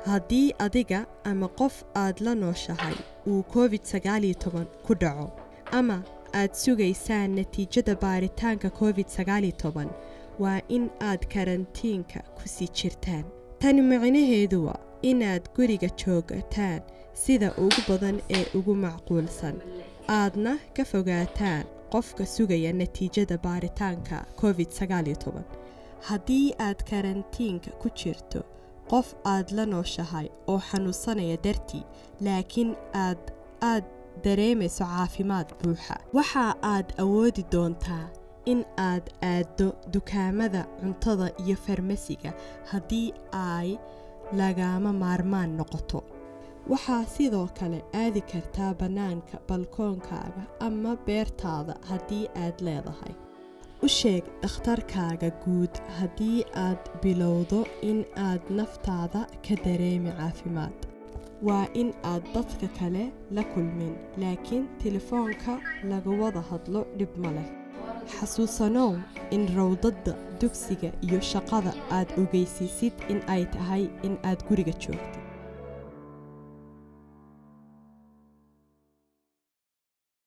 haddii adiga ama qof aad la nooshahay uu COVID-19 ku dhaco ama aad sugaysaan natiijada baaritaanka COVID-19 waa in aad karantiinka ku sii jirtaan. Tani macnaheedu waa inaad guriga joogtaan sida ugu badan ee ugu macquulsan, aadna ka fogaataan qofka sugaya natiijada baaritaanka COVID-19. haddii aad karantiinka ku jirto qof aad la nooshahay oo xanuunsanaya dartii laakiin aad dareemayso caafimaad buuxa, waxa aad awoodi doontaa in aad aado dukaamada cuntada iyo farmasiga haddii ay lagama maarmaan noqoto. waxaa sidoo kale aadi kartaa bannaanka balkoonkaaga ama beertaada haddii aad leedahay. u sheeg dhakhtarkaaga guud haddii aad bilowdo in aad naftaada ka dareemi caafimaad. waa in aad dadka kale la kulmin, laakiin telefoonka laga wada hadlo dhib ma leh. xasuusanow in rawdada dugsiga iyo shaqada aad ogeysiisid in ay tahay in aad guriga joogto.